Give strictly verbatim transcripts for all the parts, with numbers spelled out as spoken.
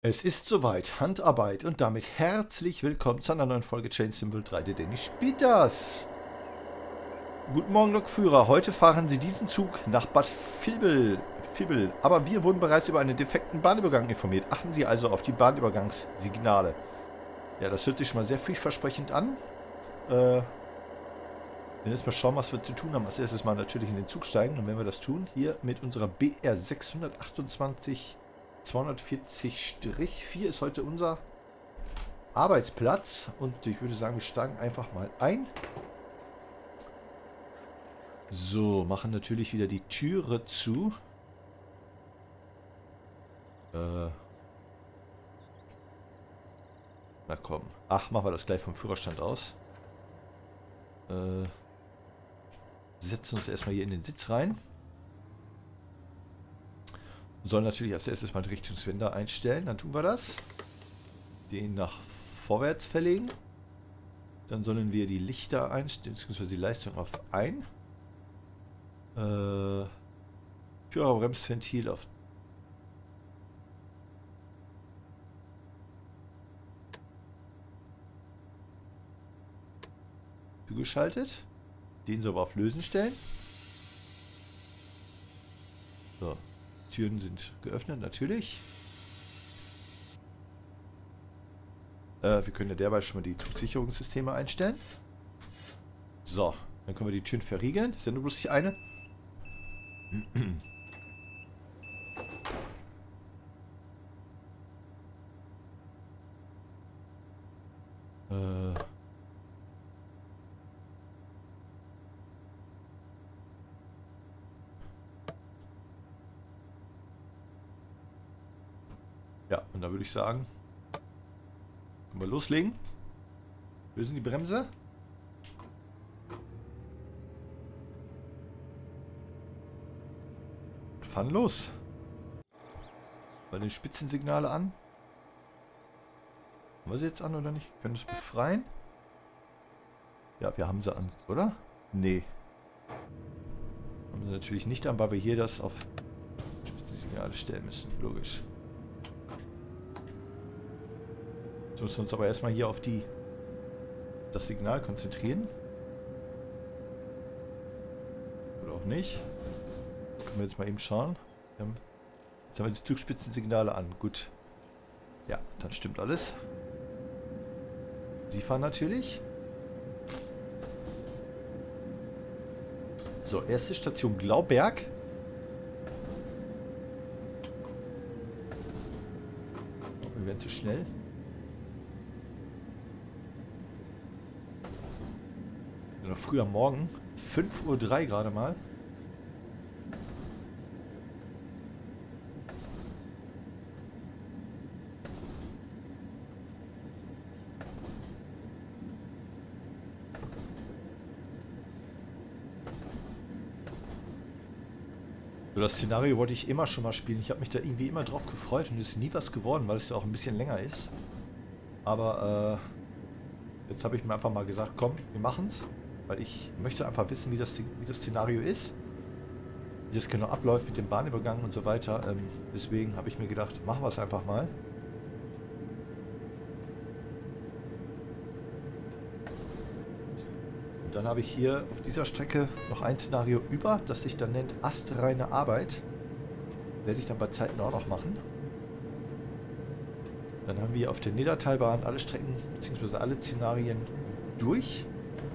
Es ist soweit, Handarbeit und damit herzlich willkommen zu einer neuen Folge Chain Symbol drei D, denn ich spiele das. Guten Morgen, Lokführer. Heute fahren Sie diesen Zug nach Bad Vilbel. Vilbel. Aber wir wurden bereits über einen defekten Bahnübergang informiert. Achten Sie also auf die Bahnübergangssignale. Ja, das hört sich schon mal sehr vielversprechend an. Äh, wir werden jetzt mal schauen, was wir zu tun haben. Als erstes mal natürlich in den Zug steigen. Und wenn wir das tun, hier mit unserer B R sechshundertachtundzwanzig zweihundertvierzig vier ist heute unser Arbeitsplatz. Und ich würde sagen, wir steigen einfach mal ein. So, machen natürlich wieder die Türe zu. Äh. Na komm. Ach, machen wir das gleich vom Führerstand aus. Äh. Setzen uns erstmal hier in den Sitz rein. Sollen natürlich als erstes mal den Richtungswender einstellen. Dann tun wir das. Den nach vorwärts verlegen. Dann sollen wir die Lichter einstellen, beziehungsweise die Leistung auf ein. Äh, Führerbremsventil auf zugeschaltet. Den soll wir auf Lösen stellen. So. Türen sind geöffnet, natürlich. Äh, wir können ja derweil schon mal die Zugsicherungssysteme einstellen. So, dann können wir die Türen verriegeln. Ist ja nur bloß die eine. äh. Ja, und da würde ich sagen, können wir loslegen. Lösen die Bremse. Fahren los. Mal die Spitzensignale an. Haben wir sie jetzt an oder nicht? Können wir es befreien? Ja, wir haben sie an, oder? Nee. Haben sie natürlich nicht an, weil wir hier das auf Spitzensignale stellen müssen. Logisch. Jetzt müssen wir uns aber erstmal hier auf die das Signal konzentrieren. Oder auch nicht. Können wir jetzt mal eben schauen. Wir haben, jetzt haben wir die Zugspitzensignale an. Gut. Ja, dann stimmt alles. Sie fahren natürlich. So, erste Station Glauberg. Oh, wir werden zu schnell. Noch früh am Morgen. fünf Uhr drei gerade mal. So, das Szenario wollte ich immer schon mal spielen. Ich habe mich da irgendwie immer drauf gefreut und es ist nie was geworden, weil es ja auch ein bisschen länger ist. Aber äh, jetzt habe ich mir einfach mal gesagt, komm, wir machen's. Weil ich möchte einfach wissen, wie das, wie das Szenario ist. Wie das genau abläuft mit dem Bahnübergang und so weiter. Ähm, deswegen habe ich mir gedacht, machen wir es einfach mal. Und dann habe ich hier auf dieser Strecke noch ein Szenario über, das sich dann nennt astreine Arbeit. Werde ich dann bei Zeiten auch noch machen. Dann haben wir auf der Nedertalbahn alle Strecken bzw. alle Szenarien durch.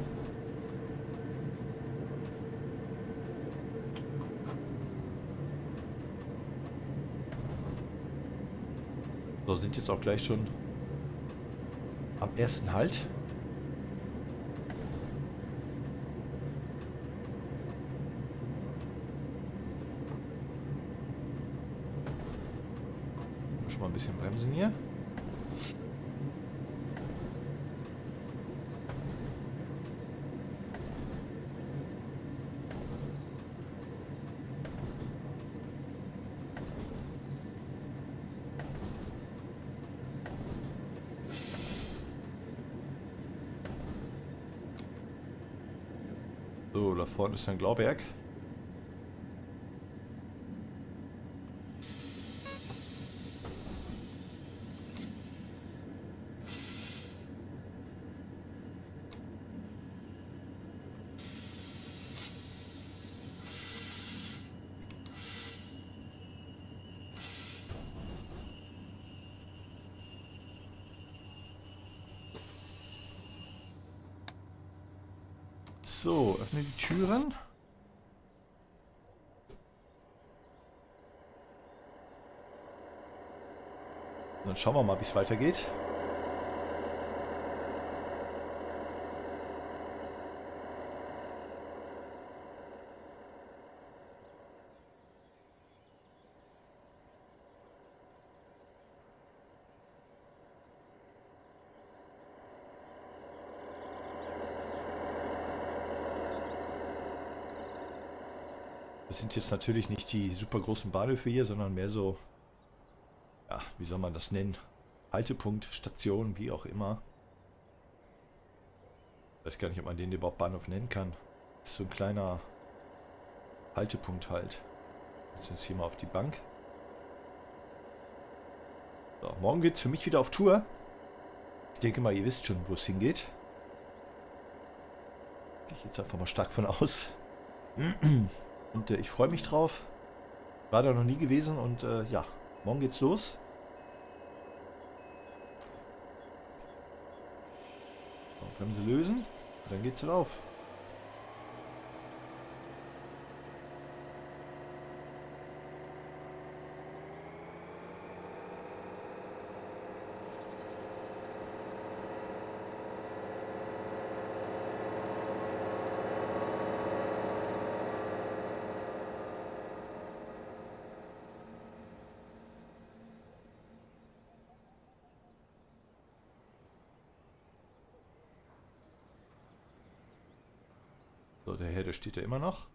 So, sind jetzt auch gleich schon am ersten Halt. Schon mal ein bisschen bremsen hier. So, da vorne ist dann Glauberg. So, öffne die Türen. Und dann schauen wir mal, wie es weitergeht. Das sind jetzt natürlich nicht die super großen Bahnhöfe hier, sondern mehr so, ja, wie soll man das nennen? Haltepunkt, Station, wie auch immer. Ich weiß gar nicht, ob man den überhaupt Bahnhof nennen kann. Das ist so ein kleiner Haltepunkt halt. Jetzt uns hier mal auf die Bank. So, morgen geht es für mich wieder auf Tour. Ich denke mal, ihr wisst schon, wo es hingeht. Gehe ich jetzt einfach mal stark von aus. Und äh, ich freue mich drauf. War da noch nie gewesen und äh, ja, morgen geht's los. So, Bremse lösen und dann geht's drauf. So, der Herr, der steht da immer noch.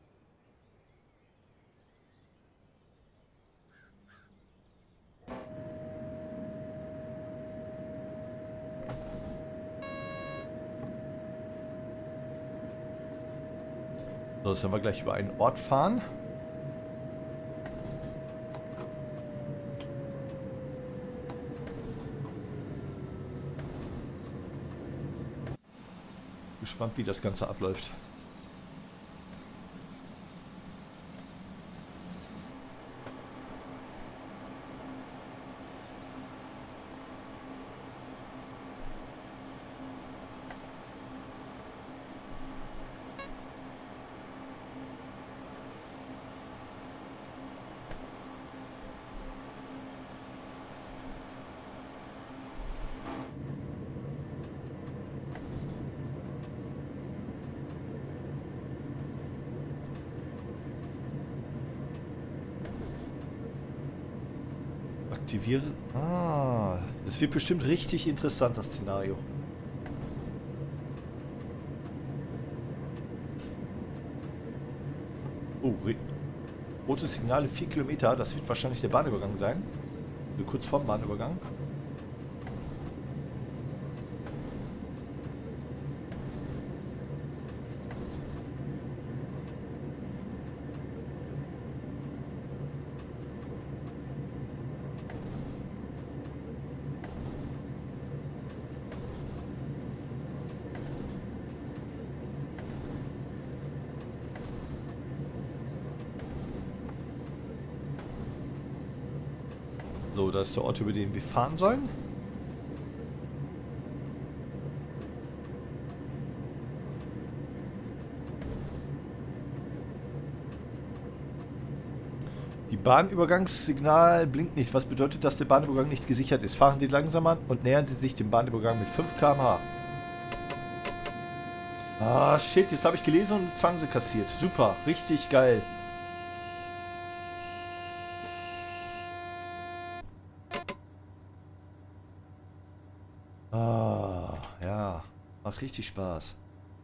So, jetzt werden wir gleich über einen Ort fahren. Gespannt, wie das Ganze abläuft. Aktivieren. Ah, das wird bestimmt richtig interessant, das Szenario. Oh, rotes Signale, vier Kilometer. Das wird wahrscheinlich der Bahnübergang sein. Also kurz vorm Bahnübergang. So, das ist der Ort, über den wir fahren sollen. Die Bahnübergangssignal blinkt nicht. Was bedeutet, dass der Bahnübergang nicht gesichert ist? Fahren Sie langsamer und nähern Sie sich dem Bahnübergang mit fünf Kilometer pro Stunde. Ah, shit. Jetzt habe ich gelesen und Zwang sie kassiert. Super. Richtig geil. Ah, ja. Macht richtig Spaß.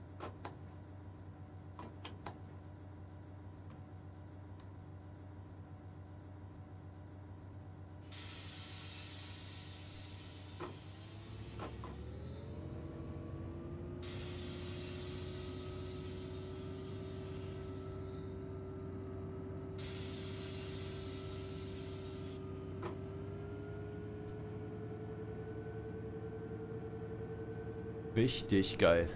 Richtig geil.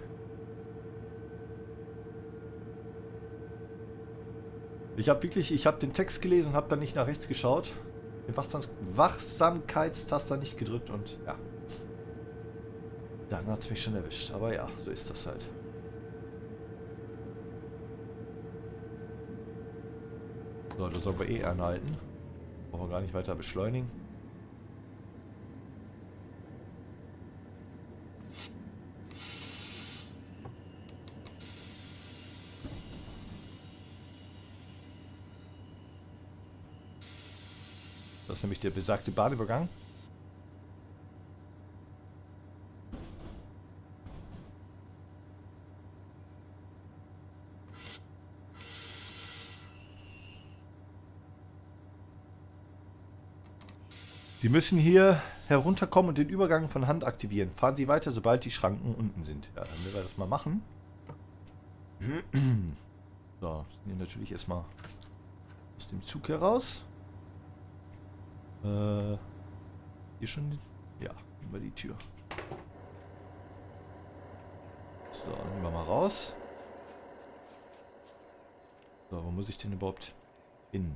Ich habe wirklich, ich habe den Text gelesen und habe dann nicht nach rechts geschaut. Den Wachsam Wachsamkeitstaster nicht gedrückt und ja. Dann hat es mich schon erwischt. Aber ja, so ist das halt. So, da sollen wir eh anhalten. Brauchen wir gar nicht weiter beschleunigen. Das ist nämlich der besagte Bahnübergang. Sie müssen hier herunterkommen und den Übergang von Hand aktivieren. Fahren Sie weiter, sobald die Schranken unten sind. Ja, dann werden wir das mal machen. So, hier natürlich erstmal aus dem Zug heraus. Äh, hier schon? Ja, über die Tür. So, nehmen wir mal raus. So, wo muss ich denn überhaupt hin?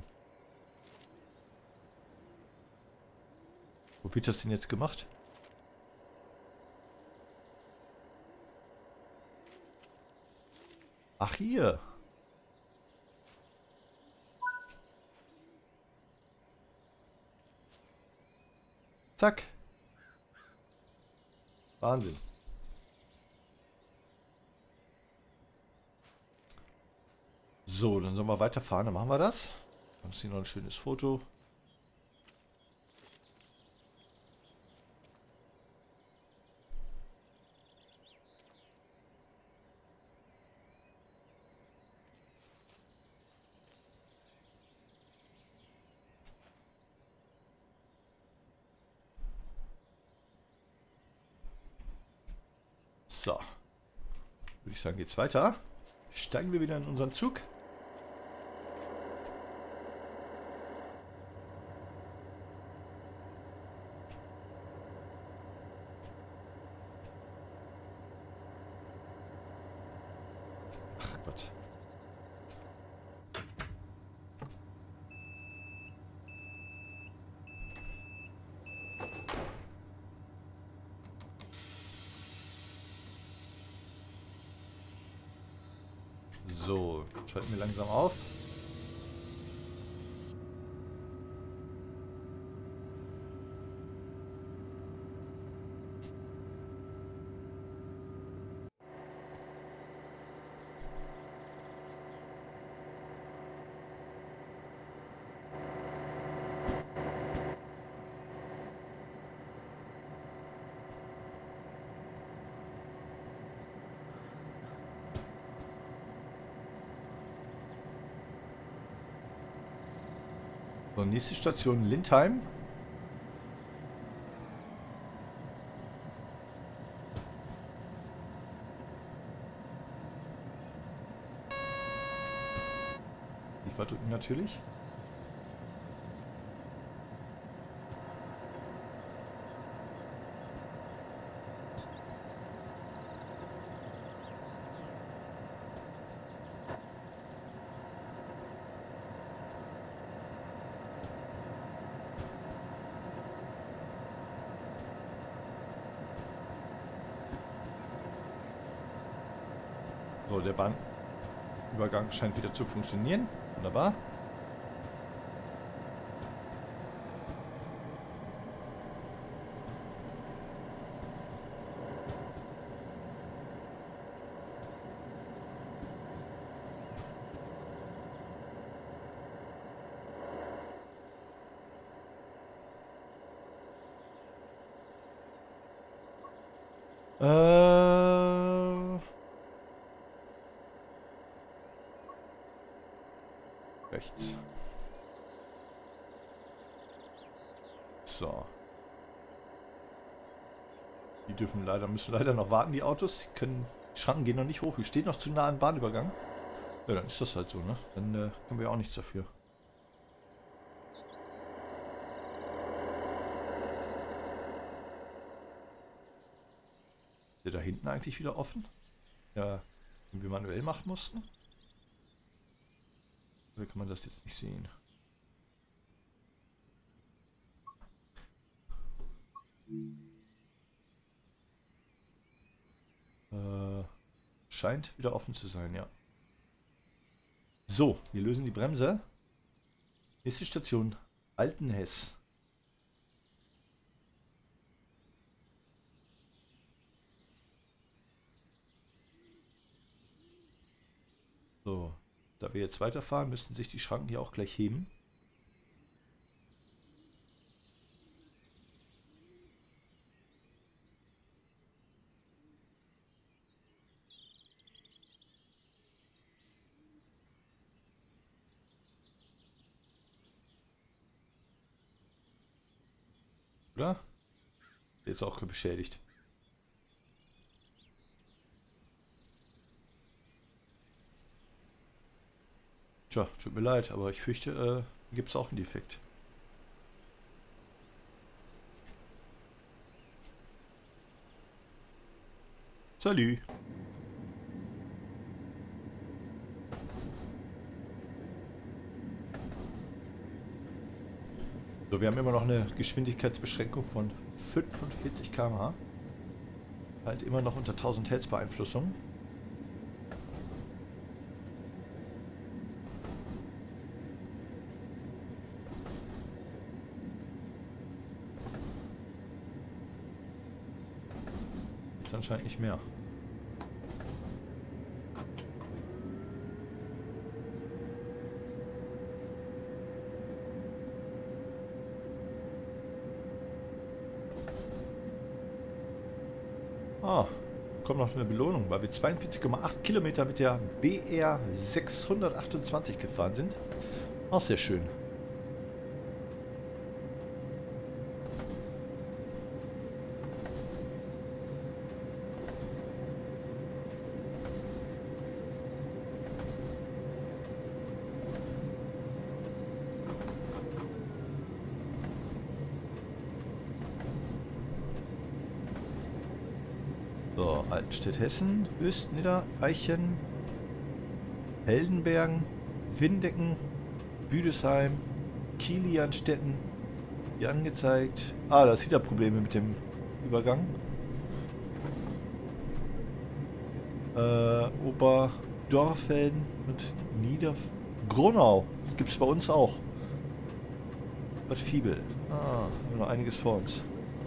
Wo wird das denn jetzt gemacht? Ach, hier. Zack. Wahnsinn. So, dann sollen wir weiterfahren. Dann machen wir das. Dann ist hier noch ein schönes Foto. So. Würde ich sagen, geht's weiter. Steigen wir wieder in unseren Zug. Ach Gott. So, schalten wir langsam auf. So, nächste Station Lindheim. Ich war drücken natürlich. So, der Bahnübergang scheint wieder zu funktionieren. Wunderbar. Äh... Rechts. So. Die dürfen leider, müssen leider noch warten, die Autos. Die können, die Schranken gehen noch nicht hoch. Wir stehen noch zu nah am Bahnübergang. Ja, dann ist das halt so, ne? Dann äh, können wir ja auch nichts dafür. Ist der da hinten eigentlich wieder offen? Ja, den wir manuell machen mussten. Oder kann man das jetzt nicht sehen? Äh, scheint wieder offen zu sein, ja. So, wir lösen die Bremse. Nächste Station, Altenhess. So, da wir jetzt weiterfahren, müssten sich die Schranken hier auch gleich heben. Oder? Der ist auch beschädigt. Tja, tut mir leid, aber ich fürchte, äh, gibt es auch einen Defekt. Salü. So, wir haben immer noch eine Geschwindigkeitsbeschränkung von fünfundvierzig Kilometer pro Stunde. Halt immer noch unter tausend Hertz Beeinflussung. Ist anscheinend nicht mehr. Ah, kommt noch eine Belohnung, weil wir zweiundvierzig Komma acht Kilometer mit der B R sechshundertachtundzwanzig gefahren sind. Auch sehr schön. So, Altenstedt Hessen, Östnieder, Eichen, Heldenbergen, Windecken, Büdesheim, Kilianstetten. Hier angezeigt. Ah, da ist wieder Probleme mit dem Übergang. Äh, Oberdorfelden und Nieder... Gronau. Gibt es bei uns auch. Bad Fiebel. Ah, haben wir noch einiges vor uns.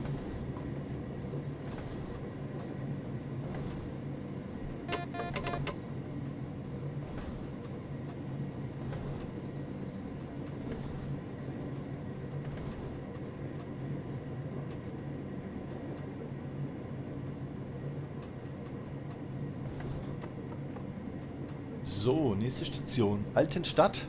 So, nächste Station. Altenstadt.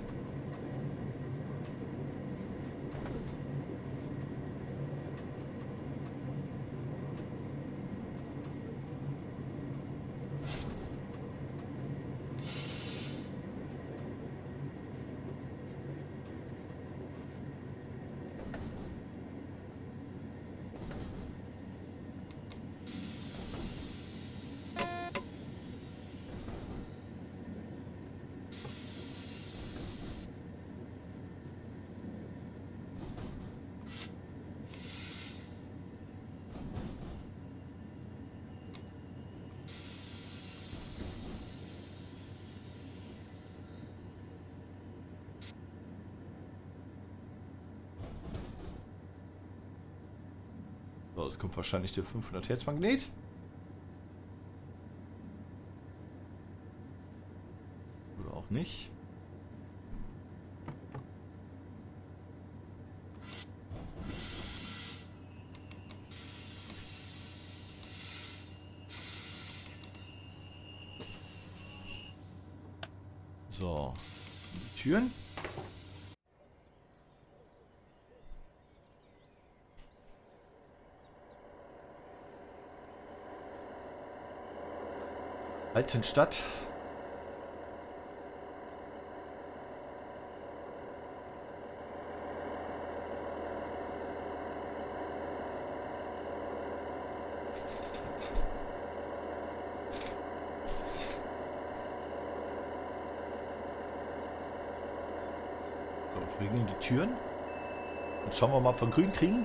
So, es kommt wahrscheinlich der fünfhundert Hertz Magnet. Oder auch nicht. So, die Türen. Altenstadt. So, wir regeln die Türen. Jetzt schauen wir mal, ob wir grün kriegen.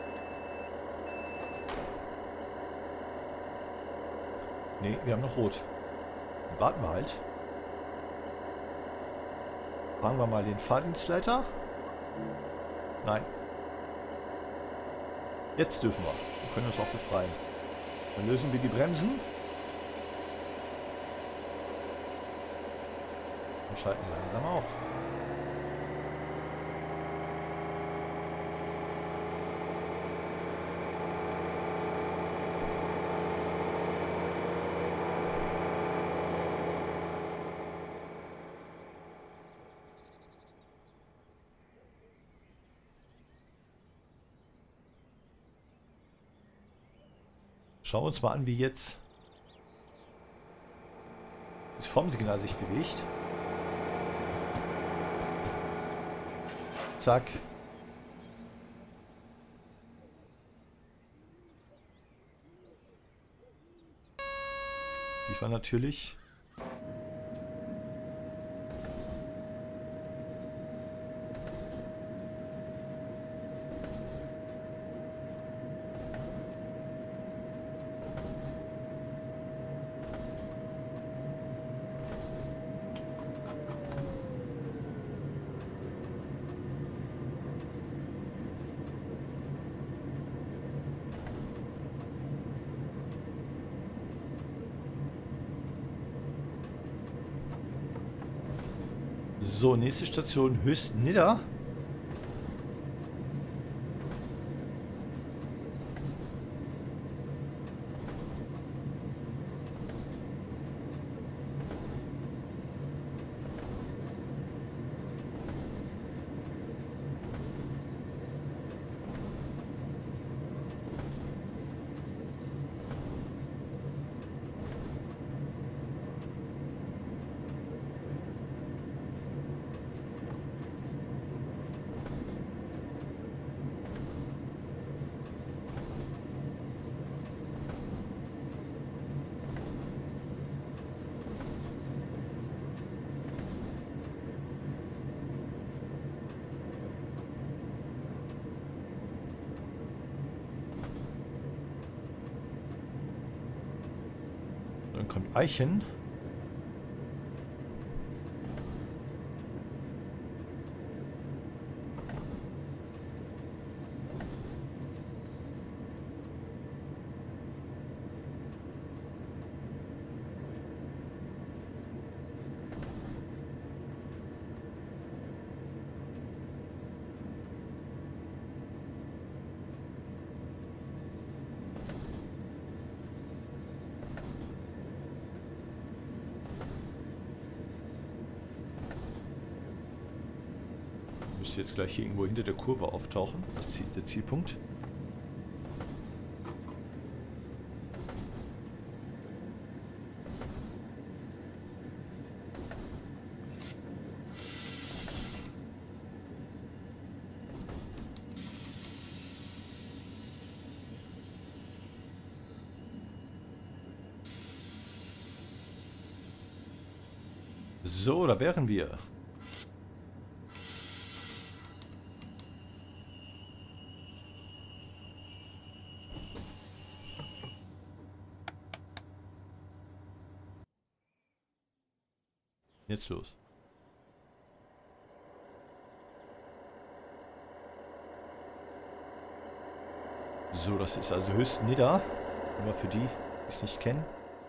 Ne, wir haben noch rot. Dann warten wir halt. Fragen wir mal den Fahrdienstleiter. Nein. Jetzt dürfen wir. Wir können uns auch befreien. Dann lösen wir die Bremsen. Und schalten langsam auf. Schauen wir uns mal an, wie jetzt das Formsignal sich bewegt. Zack. Die war natürlich... So, nächste Station Höchstnidda. Dann kommt Eichen. Müsste jetzt gleich hier irgendwo hinter der Kurve auftauchen. Das ist der Zielpunkt. So, da wären wir. Jetzt los. So, das ist also Höchstnidda. Nur für die, die es nicht kennen.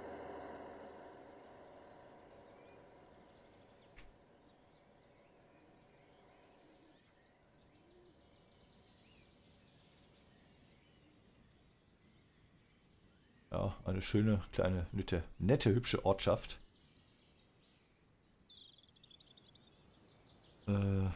Ja, eine schöne, kleine, nette, nette, hübsche Ortschaft. Äh...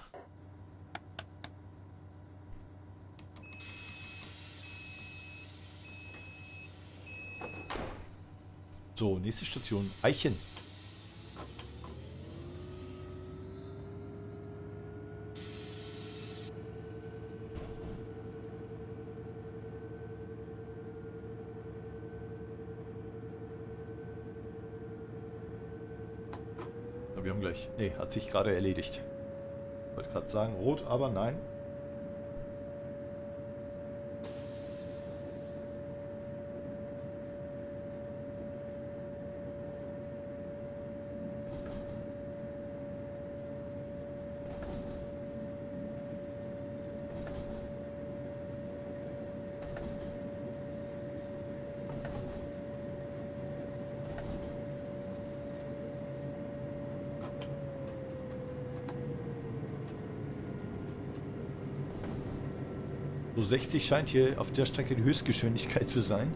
So, nächste Station, Eichen. Wir haben gleich... Ne, hat sich gerade erledigt. Ich wollte gerade sagen rot, aber nein. So sechzig scheint hier auf der Strecke die Höchstgeschwindigkeit zu sein.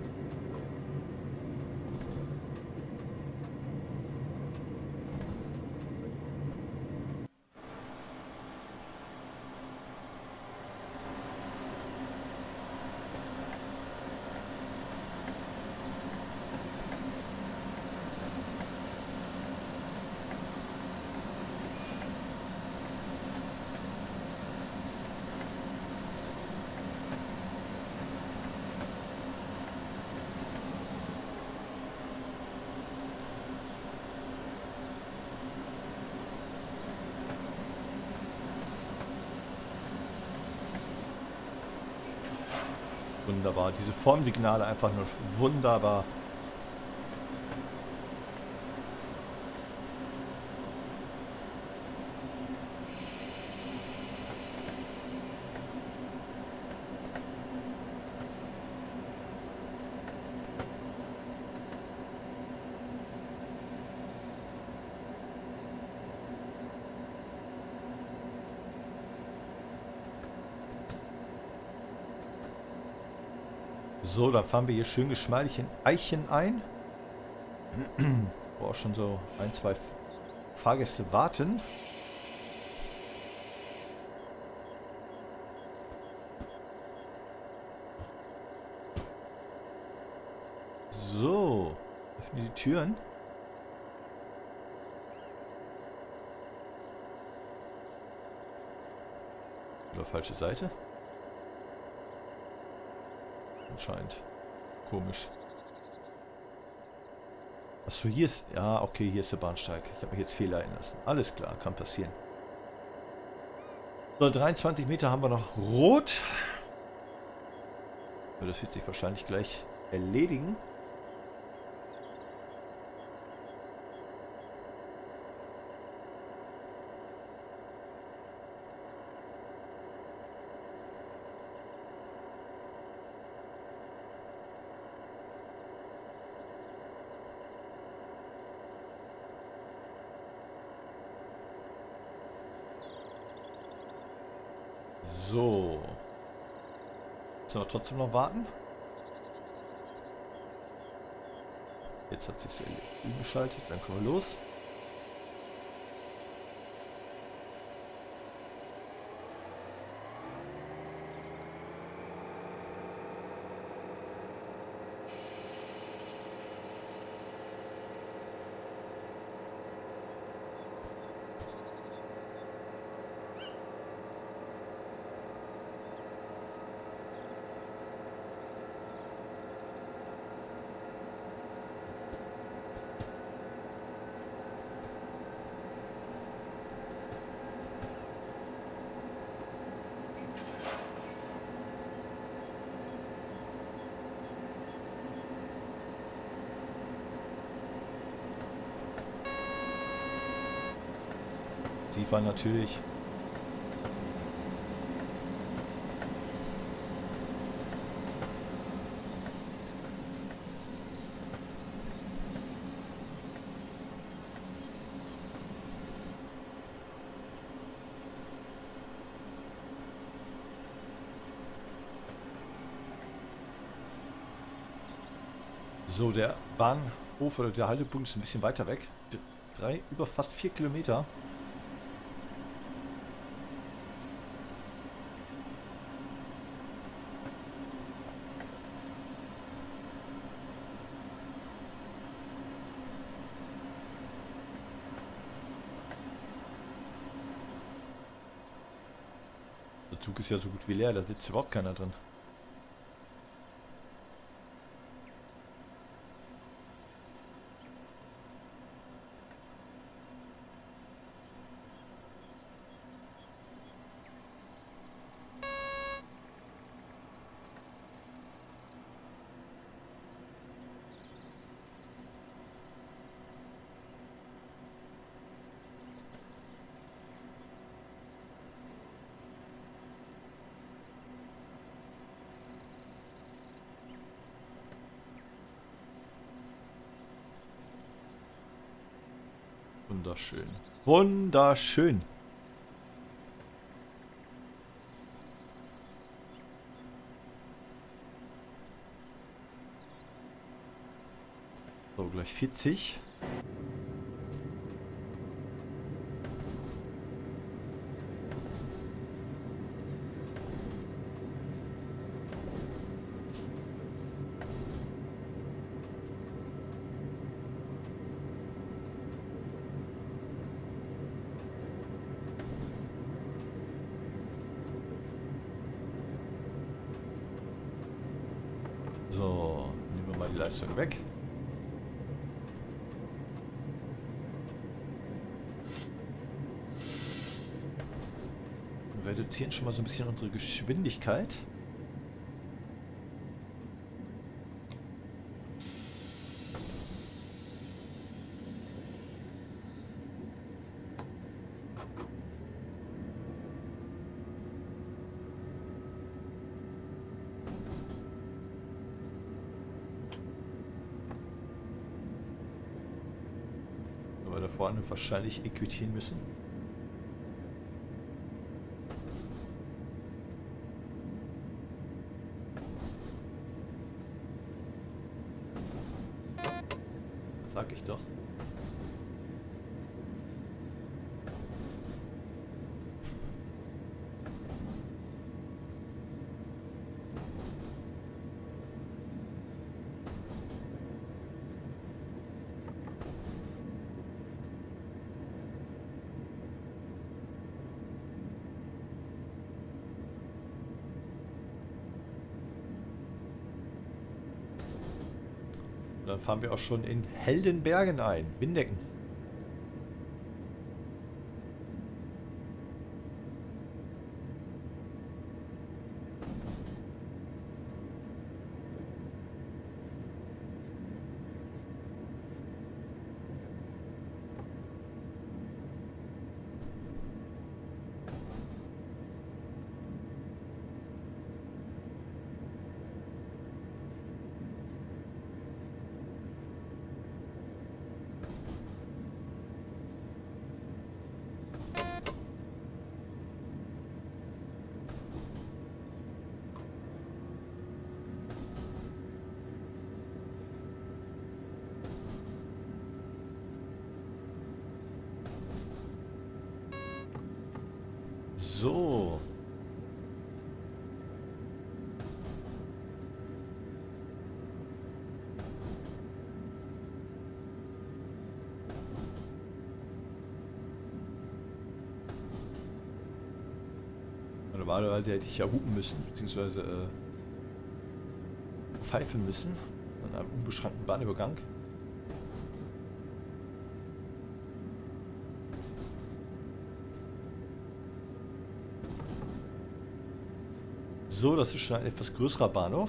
Wunderbar. Diese Formsignale einfach nur wunderbar. So, dann fahren wir hier schön geschmeidig in Eichen ein. Wo auch schon so ein, zwei Fahrgäste warten. So, öffnen die Türen. Oder falsche Seite. Anscheinend. Komisch. Achso, hier ist... Ja, okay, hier ist der Bahnsteig. Ich habe mich jetzt fehlleiten lassen. Alles klar, kann passieren. So, dreiundzwanzig Meter haben wir noch rot. Das wird sich wahrscheinlich gleich erledigen. So. Müssen wir trotzdem noch warten? Jetzt hat sich das umgeschaltet, dann kommen wir los. Sie war natürlich. So, der Bahnhof oder der Haltepunkt ist ein bisschen weiter weg. Drei, über fast vier Kilometer. Der Zug ist ja so gut wie leer, da sitzt überhaupt keiner drin. Wunderschön. Wunderschön. So, gleich vierzig. So, nehmen wir mal die Leistung weg. Wir reduzieren schon mal so ein bisschen unsere Geschwindigkeit. Aber da vorne wahrscheinlich equitieren müssen. Sag ich doch. Dann fahren wir auch schon in Heldenbergen ein. Windecken. So. Normalerweise hätte ich ja hupen müssen, beziehungsweise äh, pfeifen müssen an einem unbeschränkten Bahnübergang. So, das ist schon ein etwas größerer Bahnhof.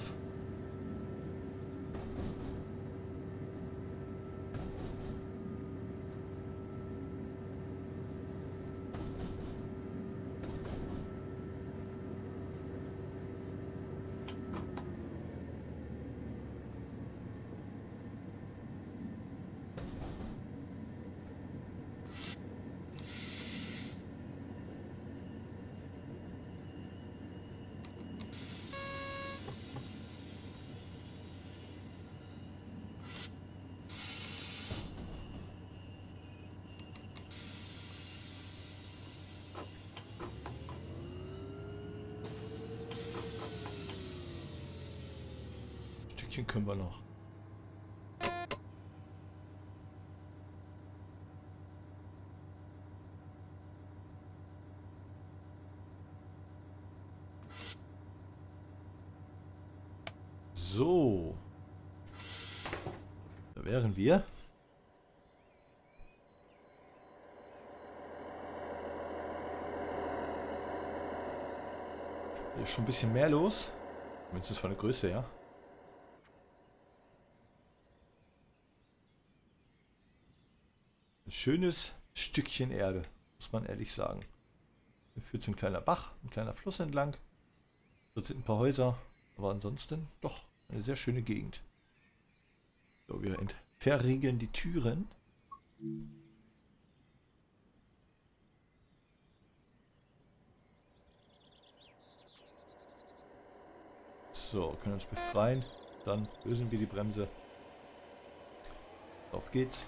Können wir noch. So. Da wären wir. Hier ist schon ein bisschen mehr los. Zumindest von der Größe her. Ein schönes Stückchen Erde, muss man ehrlich sagen. Hier führt so ein kleiner Bach, ein kleiner Fluss entlang. Dort sind ein paar Häuser, aber ansonsten doch eine sehr schöne Gegend. So, wir verriegeln die Türen. So, können uns befreien. Dann lösen wir die Bremse. Auf geht's.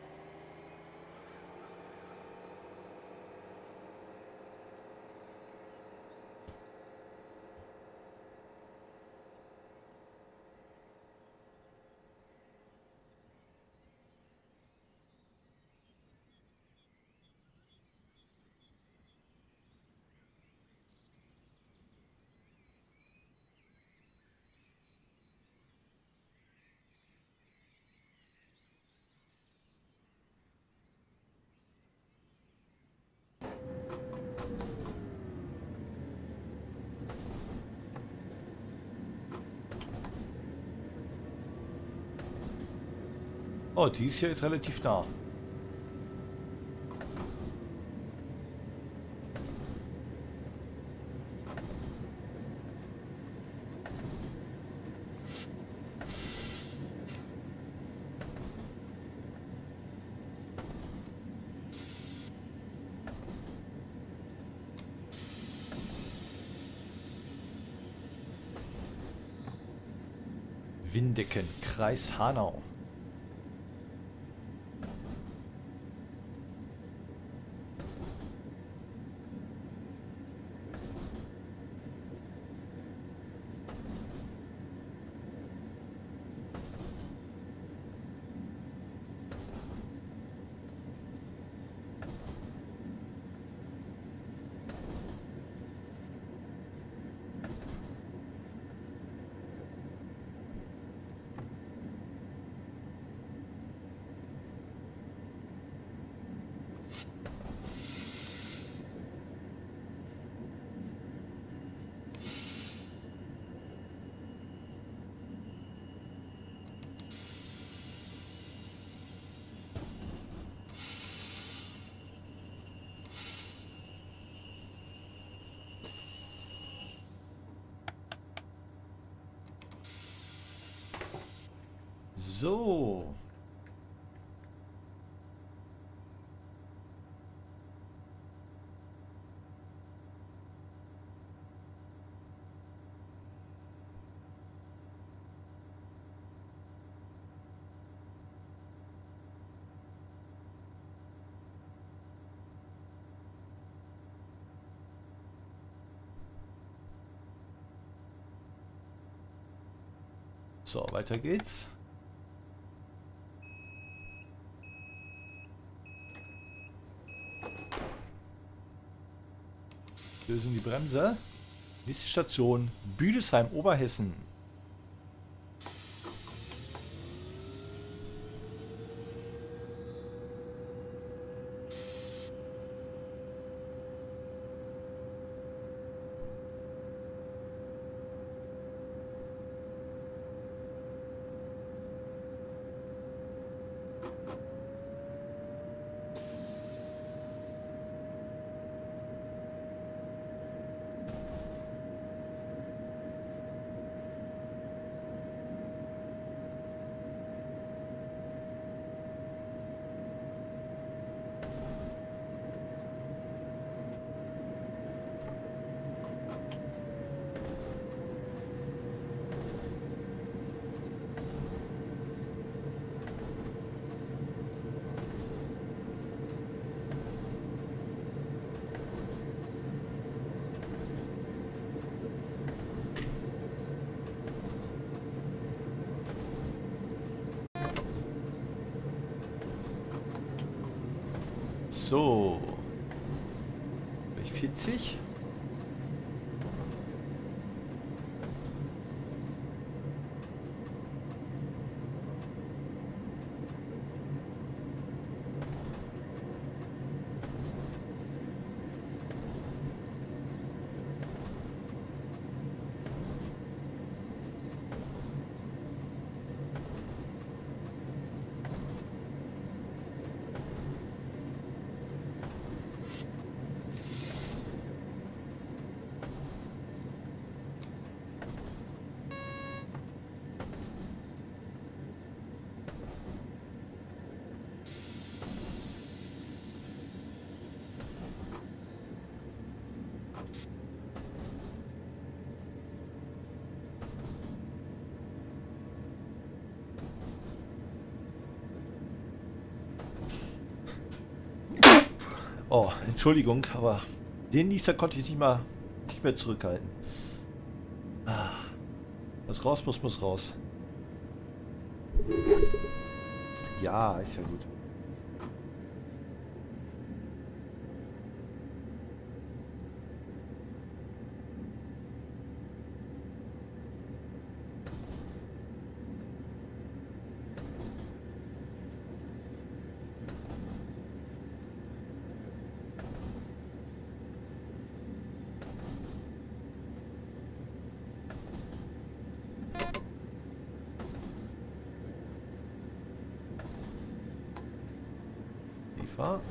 Oh, die ist ja jetzt relativ nah. Windecken, Kreis Hanau. So. So, weiter geht's. Lösen die Bremse. Nächste Station Büdesheim, Oberhessen. So. Gleich vierzig. Oh, Entschuldigung, aber den Nieser konnte ich nicht mal nicht mehr zurückhalten. Ah, was raus muss, muss raus. Ja, ist ja gut. War.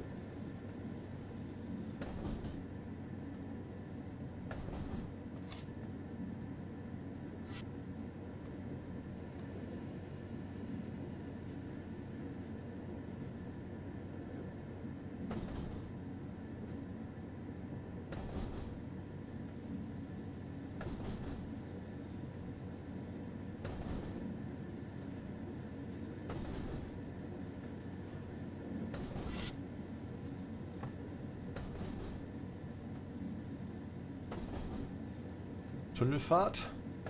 Tunnelfahrt.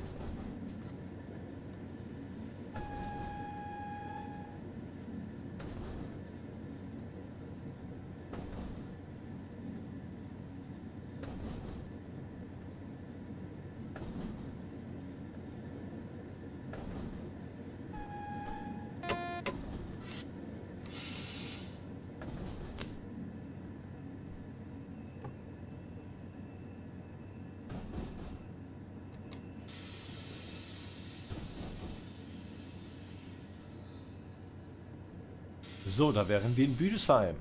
So, da wären wir in Büdesheim.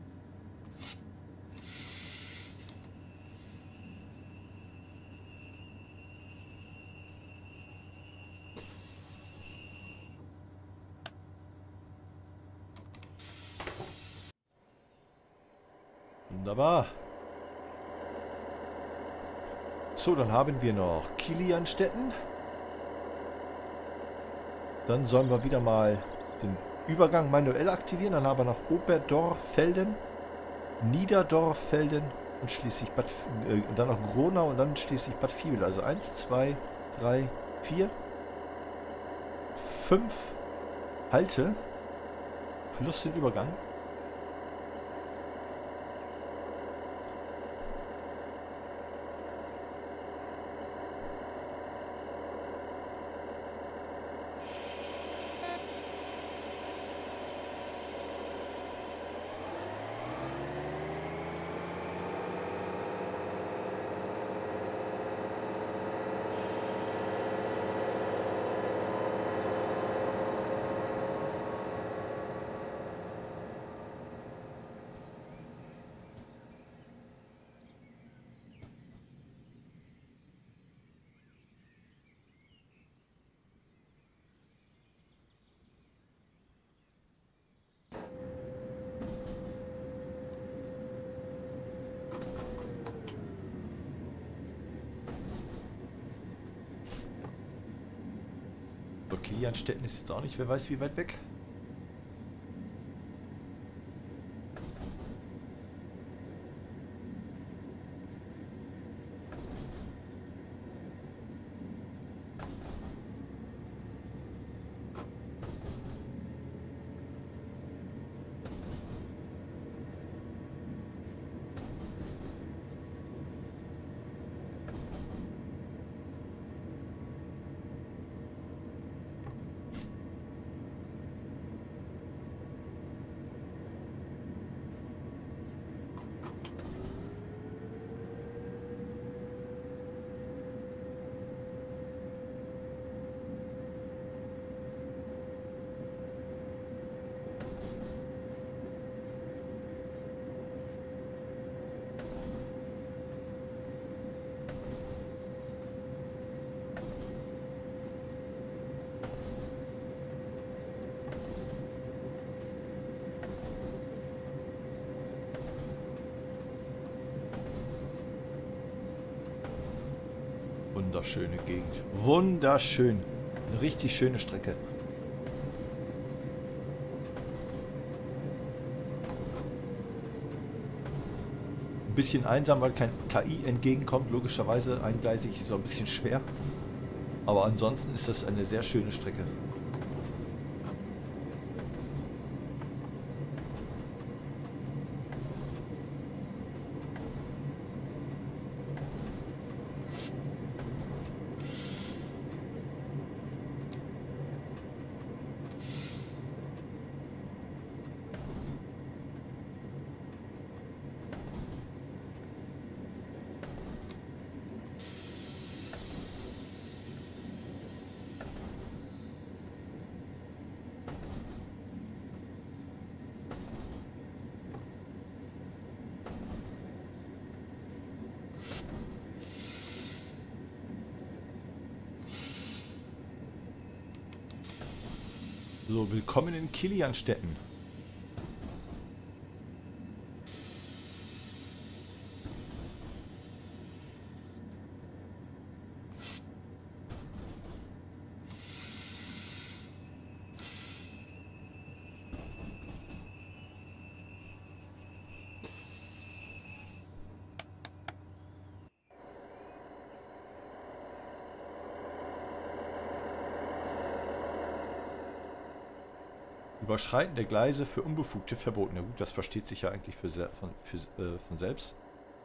Wunderbar. So, dann haben wir noch Kilianstetten. Dann sollen wir wieder mal den Übergang manuell aktivieren. Dann haben wir noch Oberdorfelden, Niederdorfelden und schließlich Bad, äh, und dann noch Gronau und dann schließlich Bad Vilbel. Also eins, zwei, drei, vier, fünf Halte plus den Übergang. Kilianstetten ist jetzt auch nicht, wer weiß wie weit weg. Wunderschöne Gegend. Wunderschön. Eine richtig schöne Strecke. Ein bisschen einsam, weil kein K I entgegenkommt. Logischerweise eingleisig ist auch ein bisschen schwer. Aber ansonsten ist das eine sehr schöne Strecke. So, willkommen in Kilianstetten. Überschreiten der Gleise für Unbefugte verboten. Ja gut, das versteht sich ja eigentlich für, von, für, äh, von selbst.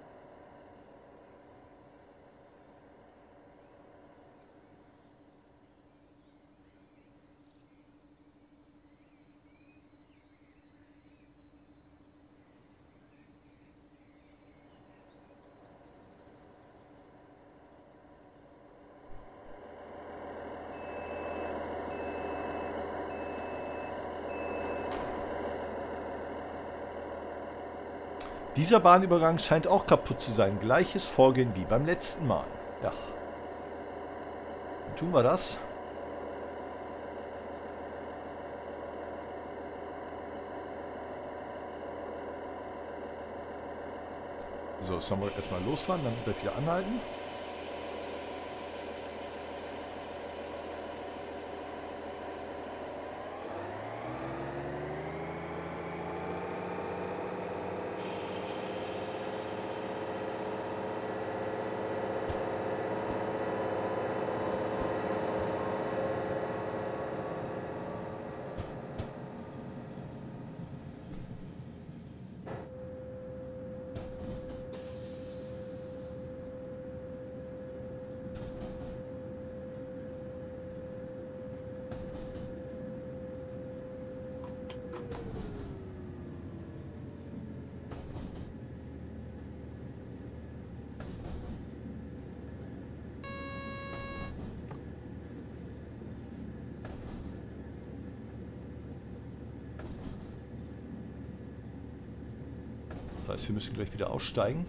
Dieser Bahnübergang scheint auch kaputt zu sein. Gleiches Vorgehen wie beim letzten Mal. Ja. Dann tun wir das. So, jetzt sollen wir erstmal losfahren, dann gleich wieder anhalten. Das heißt, wir müssen gleich wieder aussteigen.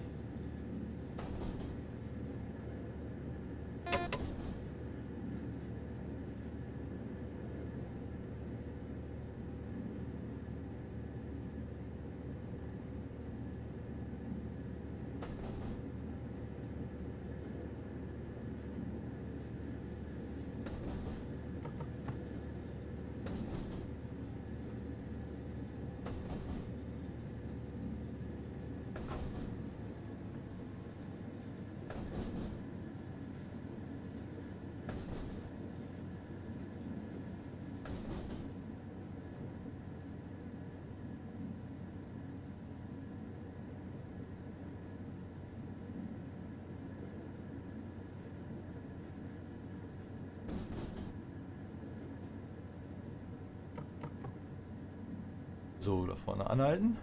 So, da vorne anhalten.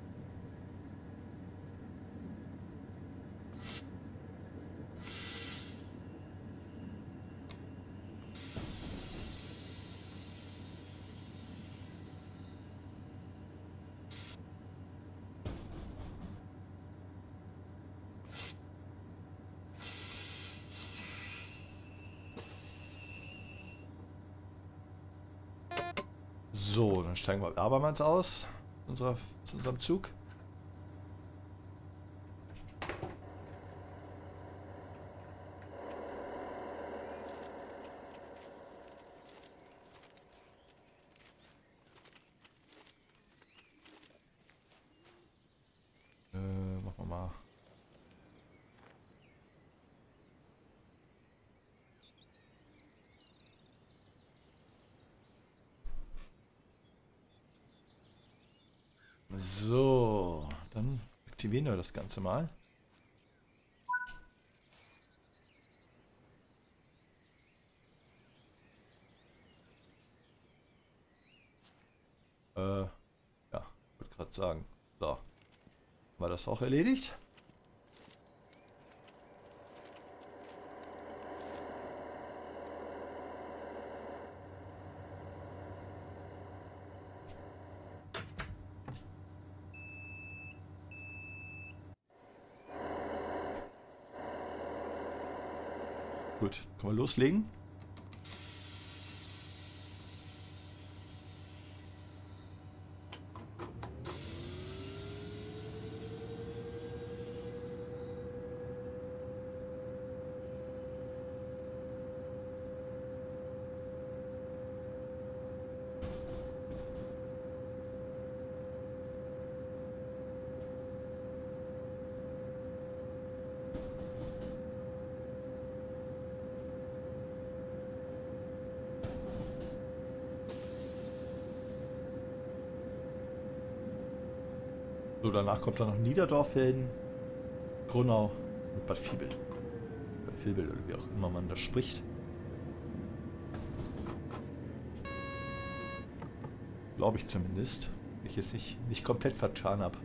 So, dann steigen wir abermals aus, unserer, zu unserem Zug. Äh, machen wir mal So, dann aktivieren wir das Ganze mal. Äh, ja, wollte gerade sagen. So, war das auch erledigt? Gut, können wir loslegen? So, danach kommt dann noch Niederdorfelden, Grunau und Bad Vilbel. Bad Vilbel oder wie auch immer man das spricht. Glaube ich zumindest. Wenn ich jetzt nicht, nicht komplett vertan habe.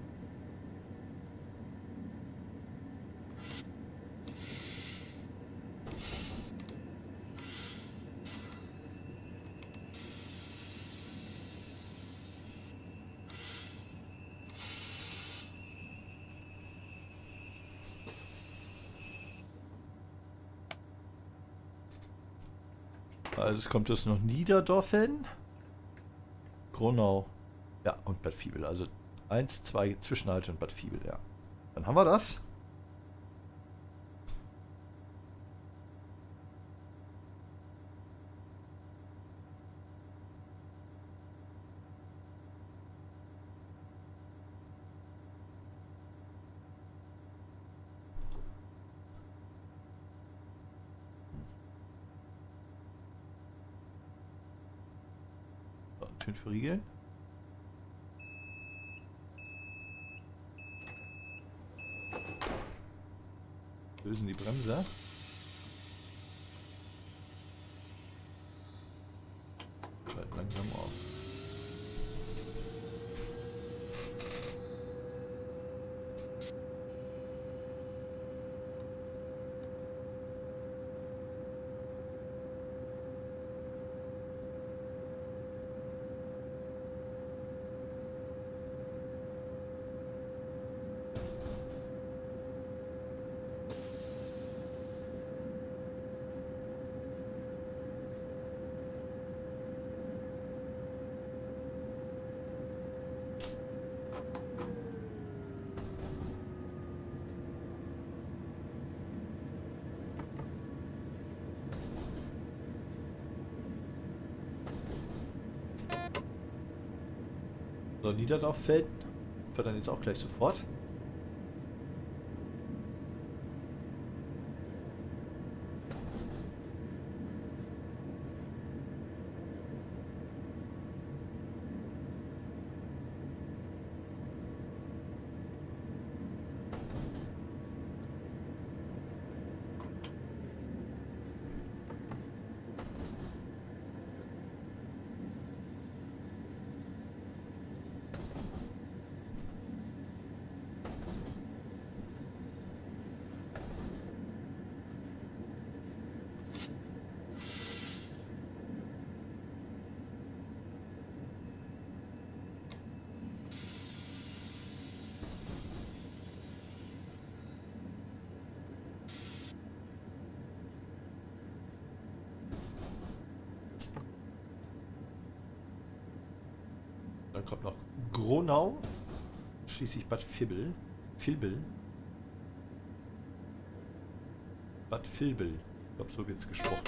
Also es kommt jetzt noch Niederdorfen, Grunau, ja, und Bad Vilbel. Also eins, zwei Zwischenhalte und Bad Vilbel, ja. Dann haben wir das. So, Türen verriegeln. Lösen die Bremse. Schalten langsam auf. So, Niederdorffelden. Wird dann jetzt auch gleich sofort. Dann kommt noch Grunau. Schließlich Bad Vilbel. Vilbel. Bad Vilbel. Ich glaube, so wird es gesprochen.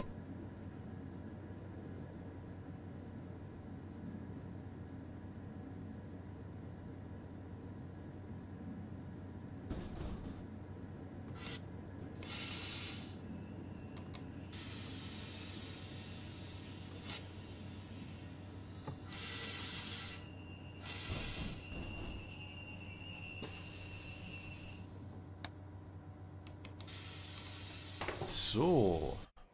So.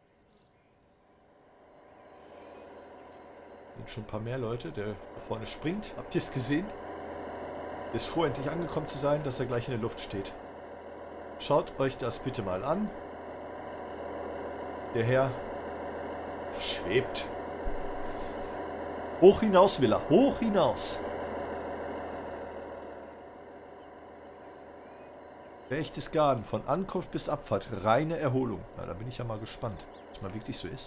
Sind schon ein paar mehr Leute. Der da vorne springt. Habt ihr es gesehen? Der ist froh, endlich angekommen zu sein, dass er gleich in der Luft steht. Schaut euch das bitte mal an. Der Herr schwebt. Hoch hinaus will er. Hoch hinaus. Berchtesgaden, von Ankunft bis Abfahrt, reine Erholung. Na, da bin ich ja mal gespannt, ob es mal wirklich so ist.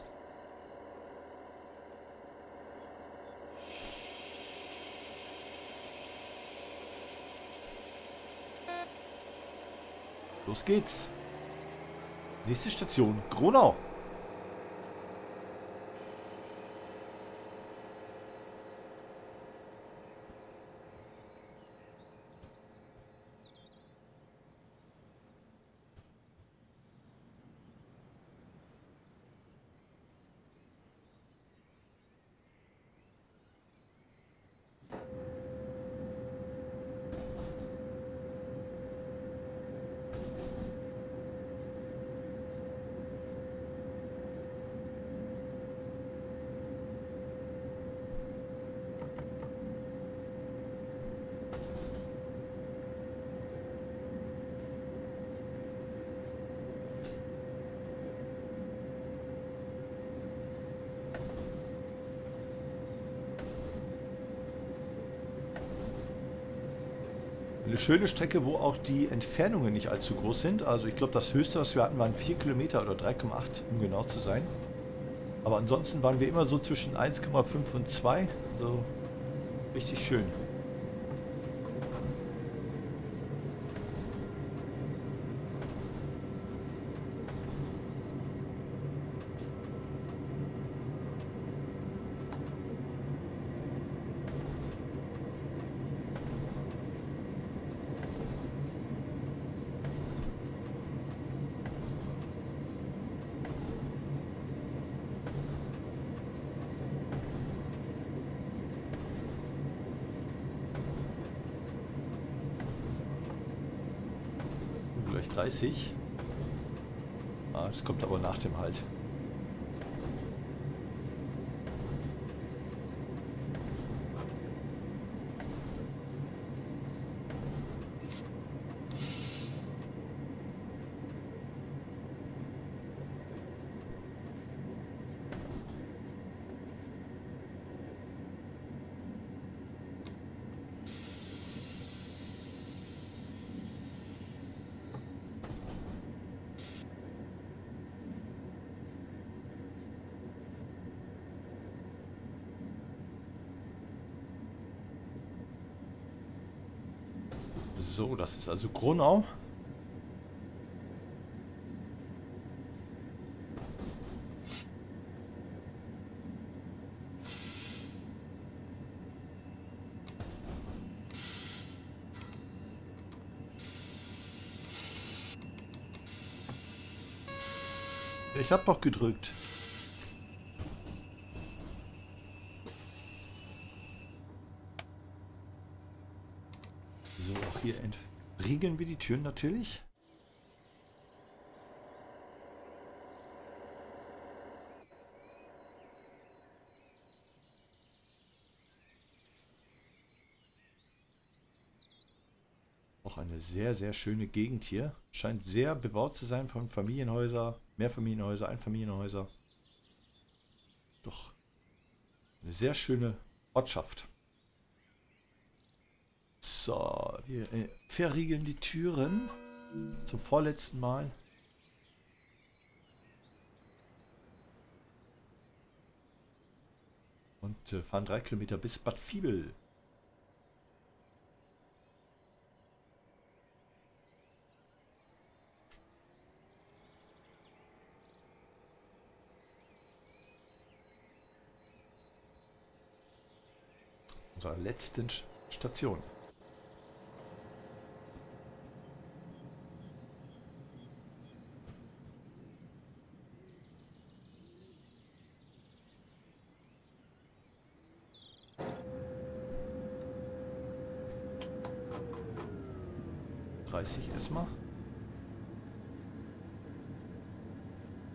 Los geht's. Nächste Station, Gronau. Eine schöne Strecke, wo auch die Entfernungen nicht allzu groß sind. Also ich glaube, das höchste, was wir hatten, waren vier Kilometer oder drei Komma acht, um genau zu sein. Aber ansonsten waren wir immer so zwischen eins Komma fünf und zwei. Also richtig schön. Gleich dreißig. Ah, das kommt aber nach dem Halt. So, das ist also Gronau. Ich habe doch gedrückt. So, auch hier entriegeln wir die Türen natürlich. Auch eine sehr, sehr schöne Gegend hier. Scheint sehr bebaut zu sein von Familienhäuser, Mehrfamilienhäuser, Einfamilienhäuser. Doch eine sehr schöne Ortschaft. So, wir äh, verriegeln die Türen zum vorletzten Mal. Und äh, fahren drei Kilometer bis Bad Vilbel. Unserer letzten Station. dreißig erstmal.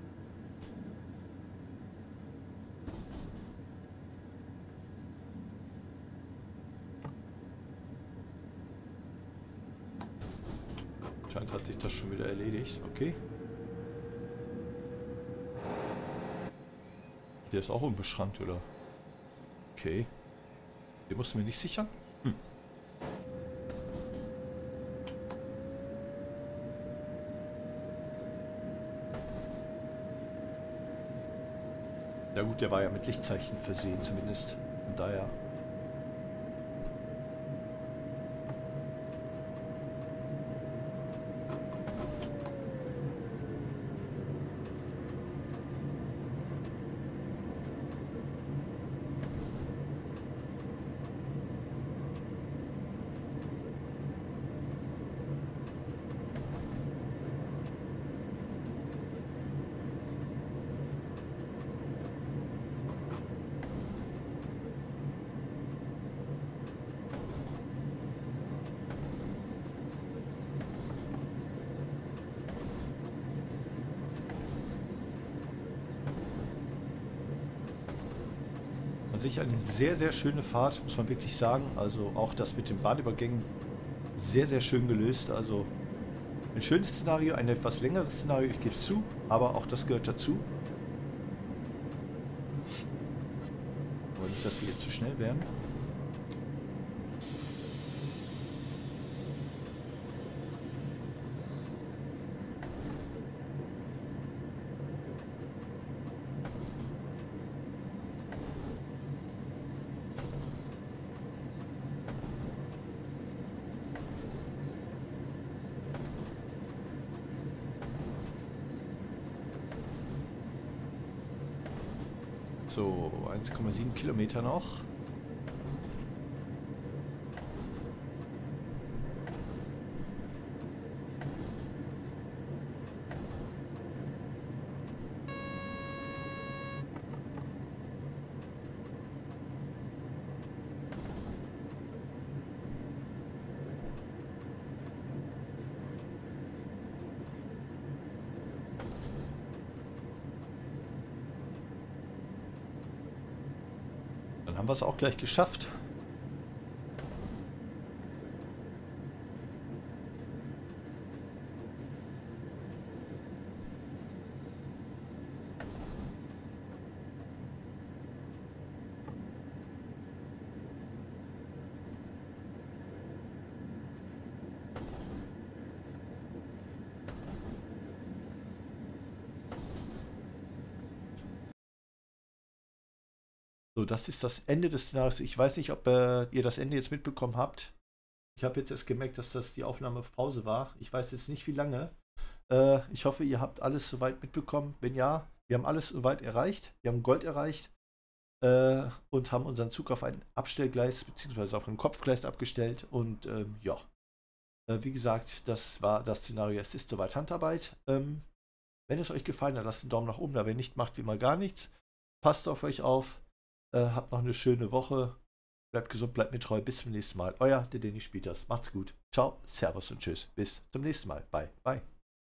Anscheinend hat sich das schon wieder erledigt. Okay. Der ist auch unbeschrankt, oder? Okay. Den mussten wir nicht sichern? Hm. Ja gut, der war ja mit Lichtzeichen versehen zumindest. Von daher. Sich eine sehr, sehr schöne Fahrt, muss man wirklich sagen. Also auch das mit den Bahnübergängen sehr, sehr schön gelöst. Also ein schönes Szenario, ein etwas längeres Szenario, ich gebe es zu, aber auch das gehört dazu. Aber nicht, dass wir jetzt zu schnell werden. So, eins Komma sieben Kilometer noch. Dann haben wir es auch gleich geschafft. So, das ist das Ende des Szenarios. Ich weiß nicht, ob äh, ihr das Ende jetzt mitbekommen habt. Ich habe jetzt erst gemerkt, dass das die Aufnahme auf Pause war. Ich weiß jetzt nicht, wie lange. Äh, ich hoffe, ihr habt alles soweit mitbekommen. Wenn ja, wir haben alles soweit erreicht. Wir haben Gold erreicht äh, und haben unseren Zug auf ein Abstellgleis bzw. auf ein Kopfgleis abgestellt. Und ähm, ja, äh, wie gesagt, das war das Szenario. Es ist soweit Handarbeit. Ähm, wenn es euch gefallen hat, lasst einen Daumen nach oben da. Wenn nicht, macht wie mal gar nichts. Passt auf euch auf. Äh, habt noch eine schöne Woche. Bleibt gesund, bleibt mir treu. Bis zum nächsten Mal. Euer, der Dennis Spieters. Macht's gut. Ciao, Servus und Tschüss. Bis zum nächsten Mal. Bye, bye.